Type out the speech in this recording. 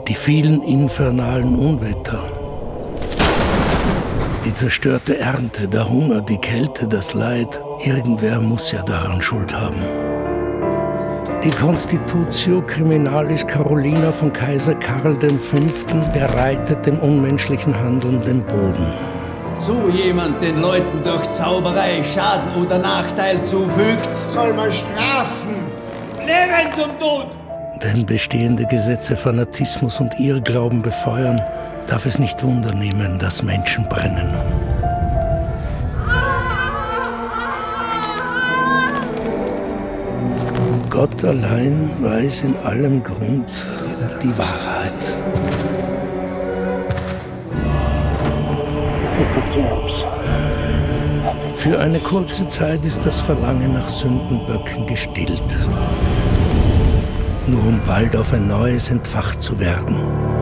Die vielen infernalen Unwetter, die zerstörte Ernte, der Hunger, die Kälte, das Leid. Irgendwer muss ja daran Schuld haben. Die Constitutio Criminalis Carolina von Kaiser Karl V. bereitet dem unmenschlichen Handeln den Boden. So jemand den Leuten durch Zauberei Schaden oder Nachteil zufügt, soll man strafen. Lebend und tot! Wenn bestehende Gesetze Fanatismus und Irrglauben befeuern, darf es nicht Wunder nehmen, dass Menschen brennen. Gott allein weiß in allem Grund die Wahrheit. Für eine kurze Zeit ist das Verlangen nach Sündenböcken gestillt, nur um bald auf ein neues entfacht zu werden.